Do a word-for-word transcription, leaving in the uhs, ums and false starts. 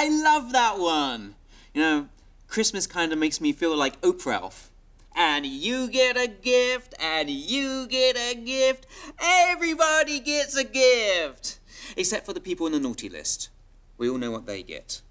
I love that one. You know, Christmas kind of makes me feel like Oprah Elf. And you get a gift, and you get a gift. Everybody gets a gift. Except for the people on the naughty list. We all know what they get.